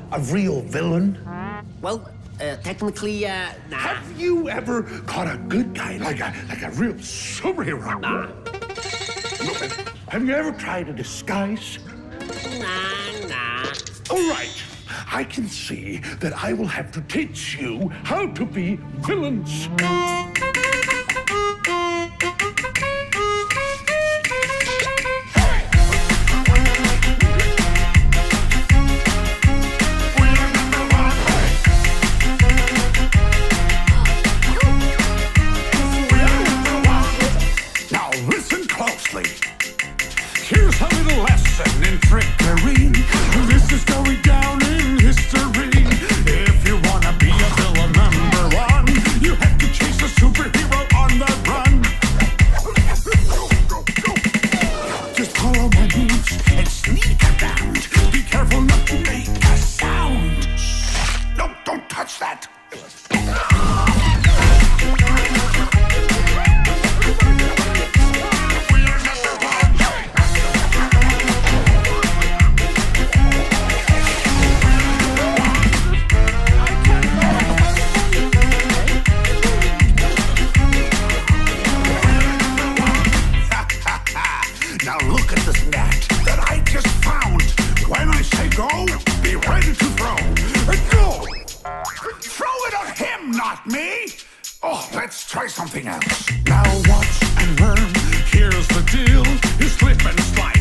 a real villain? Well, technically, nah. Have you ever caught a good guy, like a real superhero? Nah. Have you ever tried a disguise? Nah. All right. I can see that I will have to teach you how to be villains. Now listen closely. Here's a little lesson in trickery. This is going down in history. If you wanna be a villain #1, you have to chase a superhero on the run. Just follow my moves and sneak around. Be careful not to make a sound. No, don't touch that. Now look at this net that I just found. When I say go, be ready to throw. Go! Throw it at him, not me! Oh, let's try something else. Now watch and learn. Here's the deal. You slip and slide.